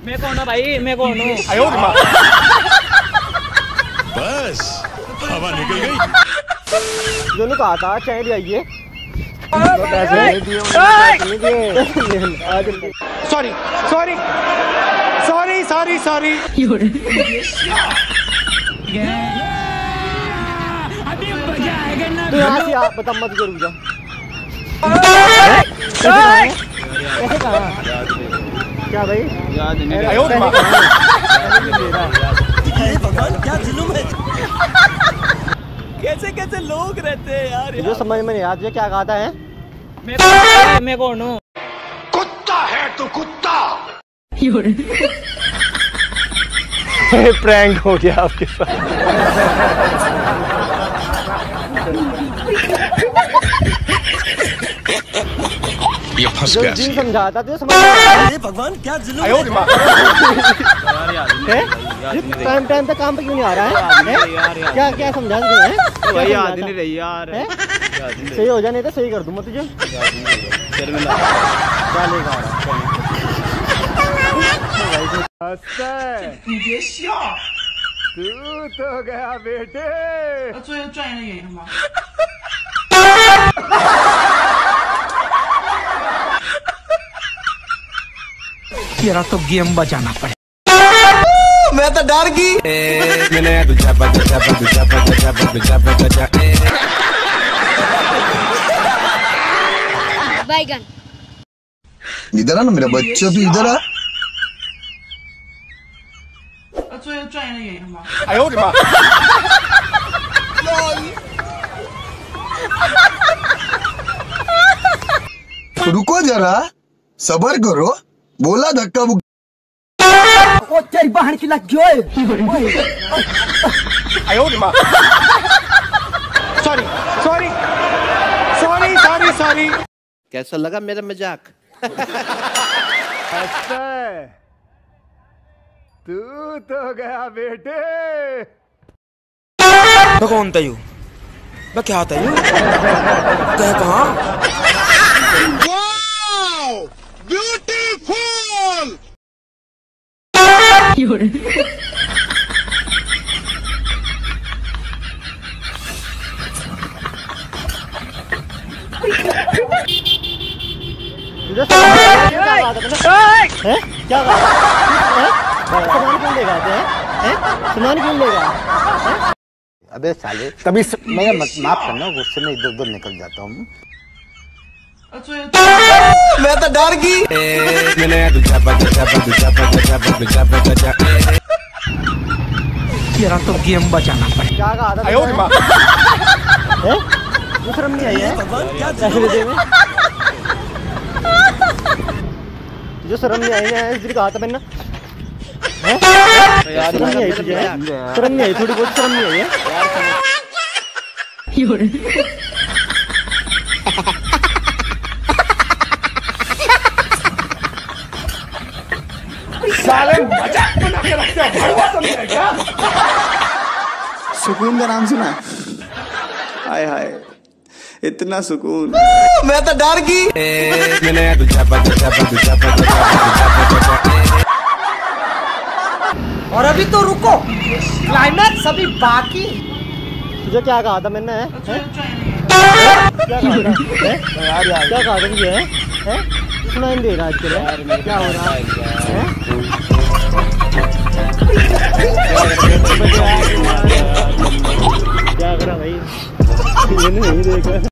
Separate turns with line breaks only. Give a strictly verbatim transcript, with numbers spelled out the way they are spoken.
मैं कौन हूँ भाई, मैं कौन हूँ?
बस हवा निकल गई।
दोनों कहा था चाय ले आइए।
Sorry sorry sorry sorry sorry.
तो यहाँ से आप बता मत करूँ जा। कैसे कहा? क्या भाई?
भगवान क्या जुल्म है। कैसे कैसे लोग रहते हैं यार।
जो समझ में नहीं आता क्या कहा है?
मैं कौन, मैं कौन हूँ?
कुत्ता है तू कुत्ता।
प्रैंक हो गया आपके साथ।
ये फंस
जो
गया।
दिन समझाता तो समझ में
भगवान क्या जुल्म है।
टाइम टाइम पे काम पे क्यों नहीं आ रहा है? क्या क्या समझा रहे हैं?
भाई याद नहीं रही यार।
सही हो जाए नहीं तो सही कर दूँ मैं तुझे।
तू तो गया बेटे।
तेरा तो गेम बजाना पड़े।
मैं तो डर गई।
बैगन
इधर आ ना मेरा बच्चा, तू इधर आ। रुको जरा, सबर करो। बोला धक्का बुक।
ओ तेरी बहन की लग गई।
Sorry sorry sorry sorry sorry.
कैसा लगा मेरा मजाक?
तू तो गया बेटे।
मैं कौन था यू? मैं क्या था यू? कह कहाँ?
ब्यूटीफुल।
तुझे समझ में आया क्या कहा था मैंने? हैं? क्या कहा? हैं? सामान क्यों ले गए हैं? हैं? सामान क्यों ले गए?
अबे साले, तभी मैं मत माफ करना, गुस्से में इधर उधर निकल जाता हूँ।
मैं तो डर गई।
तेरा तो गेम बजाना पड़े।
क्या कहा था? हैं? जो शर्म नहीं आई है? पैसे दे में? जो शर्म नहीं आई है इसलिए कहा था मैंने। हैं? शर्म नहीं आई तुझे? शर्म नहीं आई? थोड़ी बहुत शर्म नहीं आई है?
साले मजाक बना के रखते हो, भड़वा समझे क्या?
सुकून का नाम सुना? हाय हाय, इतना सुकून।
मैं तो डर गई।
और अभी तो रुको, क्लाइमैक्स अभी बाकी।
तुझे क्या कहा था मैंने? हैं? क्या कहा था? हैं? क्या कहा था तुझे? हैं? हैं? सुनाई नहीं दे रहा आजकल। क्या हो रहा है? हैं? क्या करा भाई? मैंने नहीं देखा।